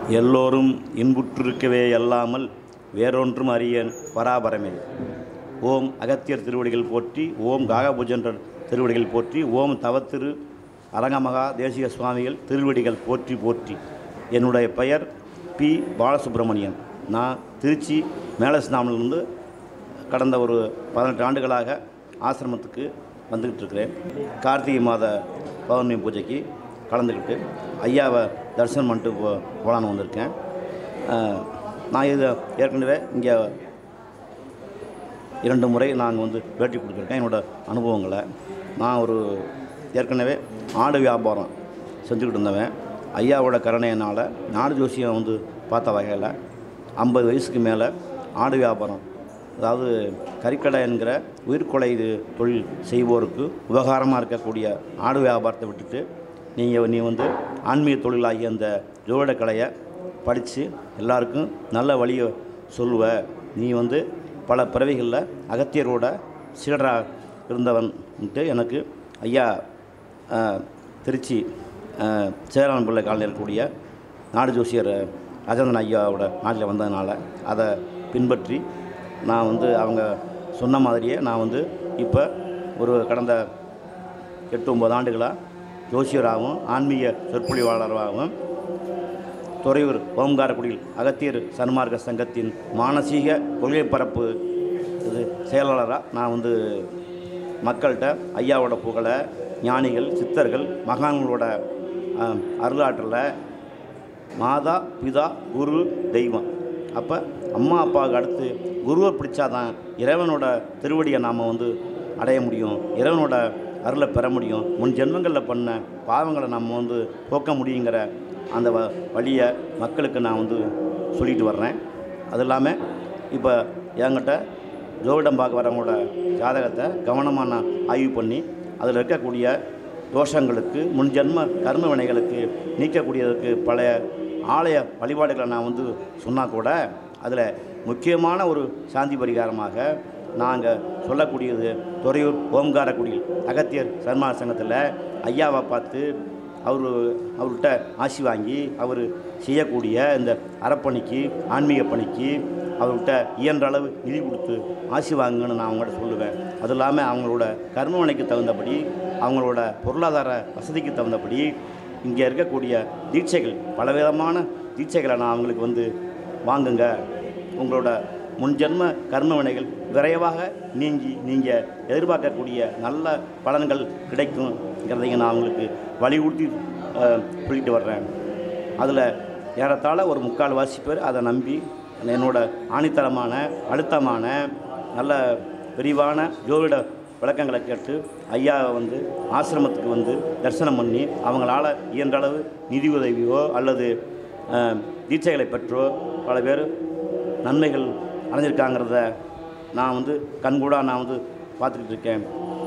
எல்லோரும் இன்புற்றிருக்கவே அல்லாமல் வேறொன்றும் அறியேன் பராபரமே. ஓம் அகத்தியர் திருவடிகள் போற்றி, ஓம் காகபூஜன்றர் திருவடிகள் போற்றி, ஓம் தவத்திரு அரங்க மகா தேசிக சுவாமிகள் திருவடிகள் போற்றி போற்றி. என்னுடைய பெயர் பி. பாலசுப்ரமணியன். நான் திருச்சி மேலஸ்நாமிலிருந்து கடந்த ஒரு 18 ஆண்டுகளாக ஆசிரமத்துக்கு வந்துக்கிட்டு இருக்கிறேன். கார்த்திகை மாத பௌர்ணமி பூஜைக்கு கலந்துக்கிட்டு ஐயாவை தரிசனம் பண்ணிட்டு போகலான்னு வந்திருக்கேன். நான் இது ஏற்கனவே இங்கே 2 முறை நாங்கள் வந்து பேட்டி கொடுத்துருக்கேன். என்னோடய அனுபவங்களை நான் ஏற்கனவே ஆடு வியாபாரம் செஞ்சுக்கிட்டு இருந்தவன். ஐயாவோட கருணையினால் நாடு ஜோசியம் வந்து பார்த்த வகையில் 50 வயசுக்கு மேலே ஆடு வியாபாரம், அதாவது கறிக்கடை என்கிற உயிர்கொலை தொழில் செய்வோருக்கு உபகாரமாக இருக்கக்கூடிய ஆடு வியாபாரத்தை விட்டுட்டு நீ வந்து ஆன்மீக தொழிலாகிய அந்த ஜோதிட கலையை படித்து எல்லாருக்கும் நல்ல வழியை சொல்லுவ. நீ வந்து பல பிறவிகளில் அகத்தியரோட சீடராக இருந்தவன்ட்டு எனக்கு ஐயா திருச்சி சேரன் பிள்ளை காலனியில் இருக்கக்கூடிய நாடு ஜோசியர் ராஜேந்திரன் ஐயாவோட நாட்டில் வந்ததுனால அதை பின்பற்றி நான் வந்து அவங்க சொன்ன மாதிரியே நான் வந்து இப்போ கடந்த 8-9 ஆண்டுகளாக ஜோசியராகவும் ஆன்மீக சொற்பொழிவாளராகவும் துறையூர் ஓங்காரக்குடியில் அகத்தியர் சன்மார்க்க சங்கத்தின் மானசீக கொள்கை பரப்பு செயலாளராக நான் வந்து மக்கள்கிட்ட ஐயாவோட புகழை, ஞானிகள், சித்தர்கள், மகான்களோட அருளாற்றலை, மாதா பிதா குரு தெய்வம், அப்போ அம்மா அப்பாவுக்கு அடுத்து குருவை பிடிச்சாதான் இறைவனோட திருவடியை நாம் வந்து அடைய முடியும், இறைவனோட அருளை பெற முடியும், முன் ஜென்மங்களில் பண்ண பாவங்களை நம்ம வந்து போக்க முடியுங்கிற அந்த வழியை மக்களுக்கு நான் வந்து சொல்லிட்டு வர்றேன். அது இல்லாமல் இப்போ என்கிட்ட ஜோதிடம் பார்க்க வரவங்களோட ஜாதகத்தை கவனமாக நான் ஆய்வு பண்ணி அதில் இருக்கக்கூடிய தோஷங்களுக்கு, முன் ஜென்ம கர்ம வினைகளுக்கு நீக்கக்கூடியதற்கு பழைய ஆலய வழிபாடுகளை நான் வந்து சொன்னால் கூட அதில் முக்கியமான ஒரு சாந்தி பரிகாரமாக நாங்கள் சொல்லக்கூடியது துறையூர் ஓங்காரக்குடியில் அகத்தியர் சன்மார்க்க சங்கத்தில் ஐயாவை பார்த்து அவர்கிட்ட ஆசி வாங்கி அவர் செய்யக்கூடிய இந்த அறப்பணிக்கு, ஆன்மீக பணிக்கு அவர்கிட்ட இயன்ற அளவு நிதி கொடுத்து ஆசி வாங்குன்னு நான் அவங்கள்ட்ட சொல்லுவேன். அது இல்லாமல் அவங்களோட கர்மவினைக்கு தகுந்தபடி, அவங்களோட பொருளாதார வசதிக்கு தகுந்தபடி இங்கே இருக்கக்கூடிய தீட்சைகள், பலவிதமான தீட்சைகளை நான் அவங்களுக்கு வந்து வாங்குங்க, உங்களோட முன்ஜென்ம கர்ம வினைகள் விரைவாக நீங்கி நீங்கள் எதிர்பார்க்கக்கூடிய நல்ல பலன்கள் கிடைக்குங்கிறதையும் நான் அவங்களுக்கு வலியுறுத்தி சொல்லிட்டு வர்றேன். அதில் ஏறத்தாழ ஒரு 3/4 பேர் அதை நம்பி என்னோட ஆணித்தரமான, அழுத்தமான, நல்ல விரிவான ஜோதிட விளக்கங்களை கேட்டு ஐயாவை வந்து ஆசிரமத்துக்கு வந்து தரிசனம் பண்ணி அவங்களால இயன்றளவு நிதி உதவியோ அல்லது தீட்சைகளை பெற்றோ பல பேர் நன்மைகள் அடைஞ்சிருக்காங்கிறத நான் வந்து கண்கூடாக நான் வந்து பார்த்துக்கிட்டு இருக்கேன்.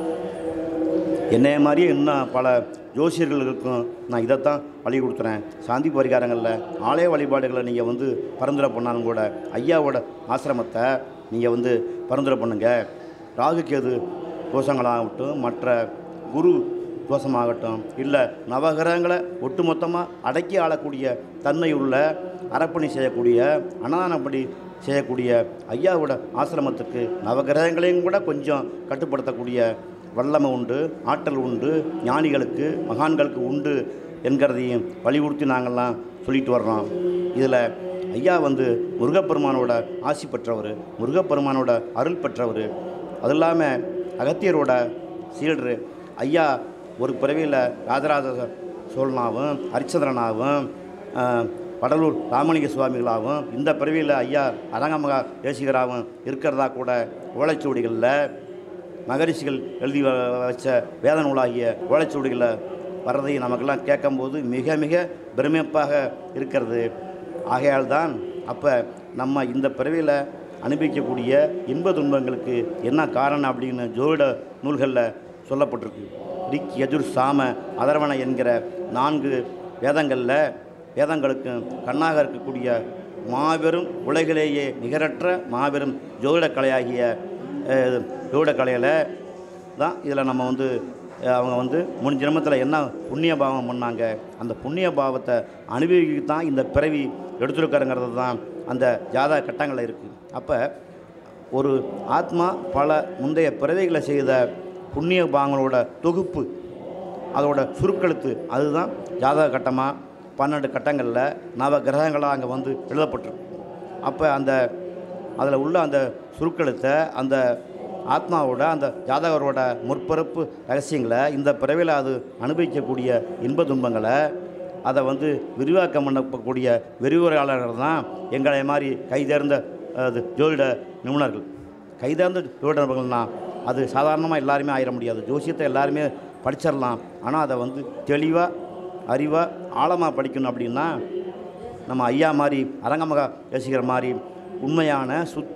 என்னைய மாதிரியே இன்னும் பல ஜோசியர்கள் இருக்கும். நான் இதைத்தான் வழி கொடுத்துறேன். சாந்தி பரிகாரங்களில் ஆலய வழிபாடுகளை நீங்கள் வந்து பரிந்துரை பண்ணாலும் கூட ஐயாவோட ஆசிரமத்தை நீங்கள் வந்து பரிந்துரை பண்ணுங்கள். ராகு கேது தோஷங்களாகட்டும், மற்ற குரு தோஷமாகட்டும், இல்லை நவகிரகங்களை ஒட்டுமொத்தமாக அடக்கி ஆளக்கூடிய தன்மையுள்ள அறப்பணி செய்யக்கூடிய, அன்னதானப்படி செய்யக்கூடிய ஐயாவோட ஆசிரமத்துக்கு நவகிரகங்களையும் கூட கொஞ்சம் கட்டுப்படுத்தக்கூடிய வல்லமை உண்டு, ஆற்றல் உண்டு, ஞானிகளுக்கு, மகான்களுக்கு உண்டு என்கிறதையும் வலியுறுத்தி நாங்கள்லாம் சொல்லிட்டு வர்றோம். இதில் ஐயா வந்து முருகப்பெருமானோட ஆசி பெற்றவர், முருகப்பெருமானோட அருள் பெற்றவர். அது இல்லாமல் அகத்தியரோட சீடர். ஐயா ஒரு பிறவியில் ராஜராஜ சோழனாகவும், ஹரிச்சந்திரனாகவும், வடலூர் ராமலிங்க சுவாமிகளாகவும், இந்த பிறவியில் ஐயா அரங்க மகா தேசிகராகவும் இருக்கிறதா கூட ஓலைச்சுவடிகளில் மகரிஷிகள் எழுதி வச்ச வேத நூலாகிய ஓலைச்சுவடிகளில் வர்றதையும் நமக்கெல்லாம் கேட்கும்போது மிக மிக பெருமைப்பாக இருக்கிறது. ஆகையால் தான் அப்போ நம்ம இந்த பிறவியில் அனுபவிக்கக்கூடிய இன்ப துன்பங்களுக்கு என்ன காரணம் அப்படின்னு ஜோதிட நூல்களில் சொல்லப்பட்டிருக்கு. ரிக், யஜுர், சாம, அதர்வண என்கிற 4 வேதங்களுக்கு கண்ணாக இருக்கக்கூடிய மாபெரும், உலகிலேயே நிகரற்ற மாபெரும் ஜோதிட கலையாகிய ஜோதிட கலையில் தான் இதில் நம்ம வந்து அவங்க வந்து முன் ஜென்மத்தில் என்ன புண்ணிய பாவம் பண்ணாங்க, அந்த புண்ணிய பாவத்தை அனுபவிக்க தான் இந்த பிறவி எடுத்துருக்காருங்கிறது தான் அந்த ஜாதக கட்டங்களில் இருக்குது. அப்போ ஒரு ஆத்மா பல முந்தைய பிறவிகளை செய்த புண்ணிய பாவங்களோட தொகுப்பு, அதோட சுருக்கெழுத்து, அதுதான் ஜாதக கட்டமாக 12 கட்டங்களில் நவ கிரகங்களாக அங்கே வந்து எழுதப்பட்டிருக்கு. அப்போ அதில் உள்ள அந்த சுருக்கெழுத்தை, அந்த ஆத்மாவோட, அந்த ஜாதகரோட முற்பிறப்பு ரகசியங்களை, இந்த பிறவியில் அது அனுபவிக்கக்கூடிய இன்ப துன்பங்களை அதை வந்து விரிவாக்கம் பண்ணக்கூடிய விரிவுரையாளர்கள் தான் எங்களை மாதிரி கைதேர்ந்த ஜோதிட நிபுணர்கள். கைதேர்ந்த ஜோதிட நிபுணர்கள்னால் அது சாதாரணமாக எல்லாருமே ஆயிட முடியாது. ஜோசியத்தை எல்லாருமே படிச்சிடலாம். ஆனால் அதை வந்து தெளிவாக, அறிவாக, ஆழமாக படிக்கணும் அப்படின்னா நம்ம ஐயா மாதிரி, அரங்கமகா யோசிக்கிற மாதிரி உண்மையான சுத்த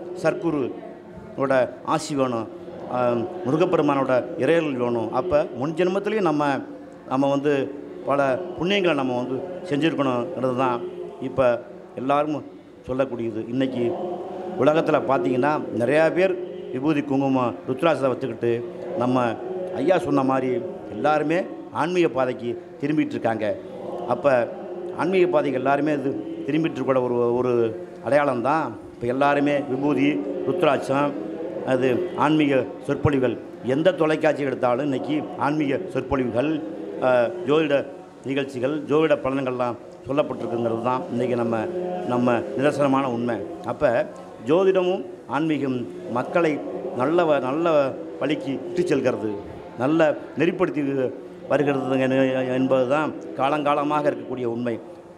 சர்க்குருவோட ஆசி வேணும், முருகப்பெருமானோட இறையல் வேணும். அப்போ முன் ஜென்மத்திலையும் நம்ம வந்து பல புண்ணியங்களை நம்ம வந்து செஞ்சுருக்கணுங்கிறது தான் இப்போ எல்லாரும் சொல்லக்கூடியது. இன்றைக்கி உலகத்தில் பார்த்திங்கன்னா நிறையா பேர் விபூதி குங்குமம் ருத்ராட்சத்தை வச்சுக்கிட்டு நம்ம ஐயா சொன்ன மாதிரி எல்லாருமே ஆன்மீக பாதைக்கு திரும்பிகிட்ருக்காங்க. அப்போ ஆன்மீக பாதைக்கு எல்லாருமே இது திரும்பிகிட்ருக்கூட ஒரு அடையாளம் தான் இப்போ எல்லாருமே விபூதி ருத்ராட்சம், அது ஆன்மீக சொற்பொழிவுகள். எந்த தொலைக்காட்சி எடுத்தாலும் இன்றைக்கி ஆன்மீக சொற்பொழிவுகள், ஜோதிட நிகழ்ச்சிகள், ஜோதிட பலன்கள்லாம் சொல்லப்பட்டிருக்குங்கிறது தான் இன்றைக்கி நம்ம நிதர்சனமான உண்மை. அப்போ ஜோதிடமும் ஆன்மீகம் மக்களை நல்ல வழிக்கு இட்டு செல்கிறது, நல்ல நெறிப்படுத்தி வருகிறது என்பது தான் காலங்காலமாக இருக்கக்கூடிய உண்மை.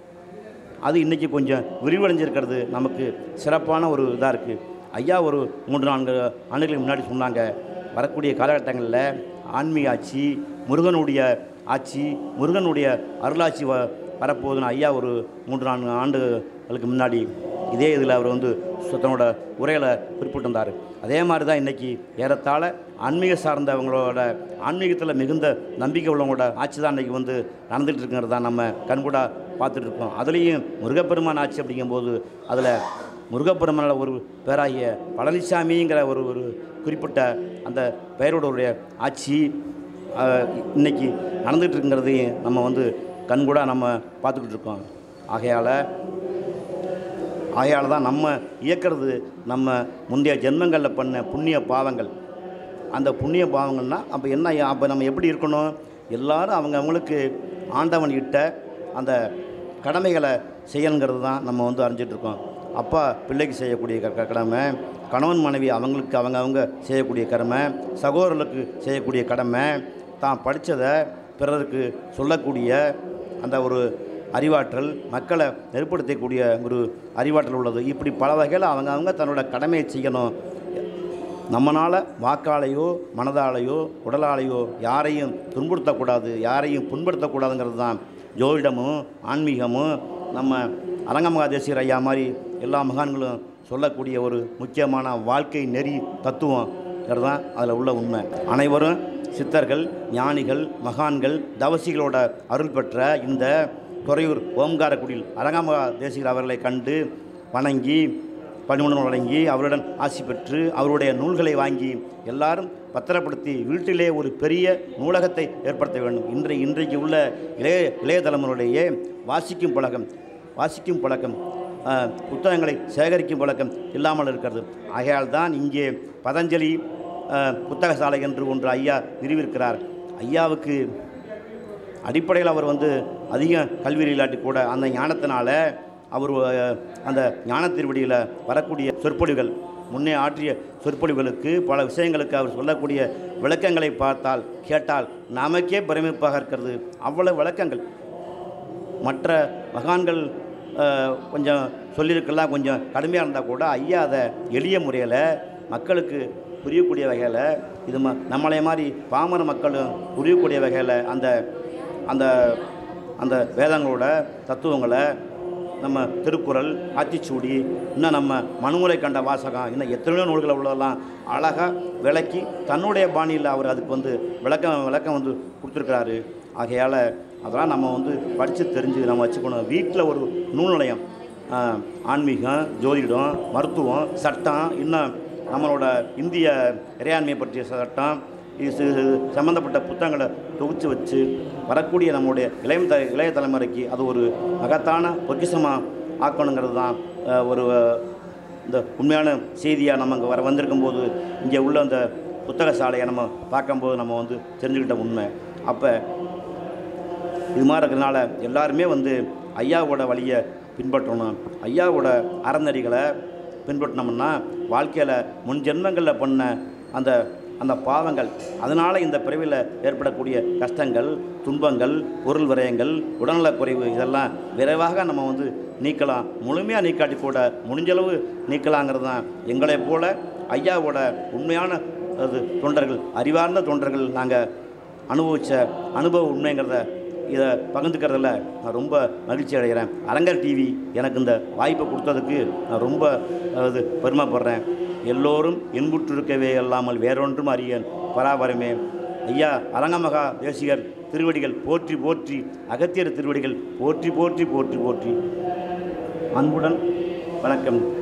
அது இன்றைக்கி கொஞ்சம் விரிவடைஞ்சிருக்கிறது நமக்கு சிறப்பான ஒரு இதாக இருக்குது. ஐயா ஒரு 3-4 ஆண்டுகளுக்கு முன்னாடி சொன்னாங்க, வரக்கூடிய காலகட்டங்களில் ஆன்மீக ஆட்சி, முருகனுடைய ஆட்சி, முருகனுடைய அருளாட்சி வரப்போகுதுன்னு ஐயா ஒரு 3-4 ஆண்டுகளுக்கு முன்னாடி இதே இதில் அவர் வந்து தன்னோட உரையில் குறிப்பிட்டிருந்தார். அதே மாதிரி தான் இன்றைக்கி ஏறத்தாழ ஆன்மீக சார்ந்தவங்களோட, ஆன்மீகத்தில் மிகுந்த நம்பிக்கை உள்ளவங்களோட ஆட்சி தான் இன்றைக்கி வந்து நடந்துகிட்டு இருக்கிறது தான் நம்ம கண்கூடாக பார்த்துட்ருக்கோம். அதுலேயும் முருகப்பெருமான் ஆட்சி அப்படிங்கும்போது அதில் முருகப்பெருமானோட ஒரு பேராகிய பழனிசாமிங்கிற ஒரு குறிப்பிட்ட அந்த பெயரோடைய ஆட்சி இன்றைக்கி நடந்துகிட்ருக்குங்கிறதையும் நம்ம வந்து கண்கூடாக நம்ம பார்த்துக்கிட்டு இருக்கோம். ஆகையால் தான் நம்ம இயக்கிறது நம்ம முந்தைய ஜென்மங்களில் பண்ண புண்ணிய பாவங்கள். அந்த புண்ணிய பாவங்கள்னால் அப்போ நம்ம எப்படி இருக்கணும், எல்லோரும் அவங்களுக்கு ஆண்டவன் இட்ட அந்த கடமைகளை செய்யணுங்கிறது தான் நம்ம வந்து அறிஞ்சிட்ருக்கோம். அப்பா பிள்ளைக்கு செய்யக்கூடிய கடமை, கணவன் மனைவி அவங்களுக்கு அவங்க செய்யக்கூடிய கடமை, சகோதரர்களுக்கு செய்யக்கூடிய கடமை, தான் படித்ததை பிறருக்கு சொல்லக்கூடிய அந்த ஒரு அறிவாற்றல், மக்களை நெருப்படுத்தக்கூடிய ஒரு அறிவாற்றல் உள்ளது. இப்படி பல வகையில் அவங்க தன்னோட கடமையை செய்யணும். நம்மளால் வாக்காலையோ மனதாலேயோ உடலாலேயோ யாரையும் துன்புறுத்தக்கூடாது, யாரையும் புண்படுத்தக்கூடாதுங்கிறது தான் ஜோதிடமும் ஆன்மீகமும் நம்ம அரங்கமகா தேசிகர் ஐயா மாதிரி எல்லா மகான்களும் சொல்லக்கூடிய ஒரு முக்கியமான வாழ்க்கை நெறி தத்துவங்கிறது தான் அதில் உள்ள உண்மை. அனைவரும் சித்தர்கள், ஞானிகள், மகான்கள், தவசிகளோட அருள் பெற்ற இந்த துறையூர் ஓங்காரக்குடில் அரங்கமகா தேசிகர் அவர்களை கண்டு வணங்கி பணிவுடன் வழங்கி அவருடன் ஆசி பெற்று அவருடைய நூல்களை வாங்கி எல்லாரும் பத்திரப்படுத்தி வீட்டிலே ஒரு பெரிய நூலகத்தை ஏற்படுத்த வேண்டும். இன்றைக்கு உள்ள இளைய தலைமுறையிலேயே வாசிக்கும் பழக்கம், புத்தகங்களை சேகரிக்கும் பழக்கம் இல்லாமல் இருக்கிறது. ஆகையால் தான் இங்கே பதஞ்சலி புத்தக சாலை என்று ஒன்று ஐயா நிறுவியிருக்கிறார். ஐயாவுக்கு அடிப்படையில் அவர் வந்து அதிக கல்வி இல்லாட்டி கூட அந்த ஞானத்தினால் அவர் அந்த ஞானத்திருவடியில் வரக்கூடிய சொற்பொழிவுகள், முன்னே ஆற்றிய சொற்பொழிவுகளுக்கு பல விஷயங்களுக்கு அவர் சொல்லக்கூடிய விளக்கங்களை கேட்டால் நமக்கே பிரமிப்பாக இருக்கிறது. அவ்வளவு விளக்கங்கள் மற்ற மகான்கள் கொஞ்சம் சொல்லியிருக்கலாம், கொஞ்சம் கடுமையாக இருந்தால் கூட ஐயா அதை எளிய முறையில் மக்களுக்கு புரியக்கூடிய வகையில், இது நம்மளைய மாதிரி பாமர மக்களும் புரியக்கூடிய வகையில் அந்த அந்த வேதங்களோட தத்துவங்களை, நம்ம திருக்குறள், ஆத்திச்சூடி, இன்னும் நம்ம மனுமுறை கண்ட வாசகம், இன்னும் எத்தனையோ நூல்களை உள்ளதெல்லாம் அழகாக விளக்கி தன்னுடைய பாணியில் அவர் அதுக்கு வந்து விளக்கம் வந்து கொடுத்துருக்கிறாரு. ஆகையால் அதெல்லாம் நம்ம வந்து படித்து தெரிஞ்சு நம்ம வச்சுக்கணும். வீட்டில் ஒரு நூல் நிலையம், ஆன்மீகம், ஜோதிடம், மருத்துவம், சட்டம், இன்னும் நம்மளோட இந்திய இறையாண்மையை பற்றிய சட்டம், இது சம்மந்தப்பட்ட புத்தகங்களை தொகுத்து வச்சு வரக்கூடிய நம்முடைய இளைய தலைமுறைக்கு அது ஒரு மகத்தான பொக்கிஷமாக ஆக்கணுங்கிறது தான் ஒரு இந்த உண்மையான செய்தியாக நம்ம இங்கே வந்திருக்கும் போது இங்கே உள்ள அந்த புத்தக சாலையை நம்ம பார்க்கும்போது நம்ம வந்து தெரிஞ்சுக்கிட்ட உண்மை. அப்போ இது மாதிரி இருக்கிறதுனால எல்லாருமே வந்து ஐயாவோட வழியை பின்பற்றணும். ஐயாவோட அறநெறிகளை பின்பற்றினோம்னா வாழ்க்கையில் முன் ஜென்மங்களில் பண்ண அந்த அந்த பாவங்கள், அதனால் இந்த பிறவியில் ஏற்படக்கூடிய கஷ்டங்கள், துன்பங்கள், பொருள் விரயங்கள், உடல்நலக்குறைவு இதெல்லாம் விரைவாக நம்ம வந்து நீக்கலாம். முழுமையாக நீக்காட்டி கூட முடிஞ்சளவு நீக்கலாங்கிறது தான் எங்களை போல் ஐயாவோட உண்மையான தொண்டர்கள், அறிவார்ந்த தொண்டர்கள் நாங்கள் அனுபவித்த அனுபவ உண்மைங்கிறத இதை பகிர்ந்துக்கிறதில் நான் ரொம்ப மகிழ்ச்சி அடைகிறேன். அரங்கர் டிவி எனக்கு இந்த வாய்ப்பை கொடுத்ததுக்கு நான் ரொம்ப பெருமைப்படுறேன். எல்லோரும் இன்புற்றிருக்கவே அல்லாமல் வேறொன்றும் அறியேன் பராபரமே. ஐயா அரங்கமகா தேசிகர் திருவடிகள் போற்றி போற்றி, அகத்தியர் திருவடிகள் போற்றி போற்றி போற்றி போற்றி. அன்புடன் வணக்கம்.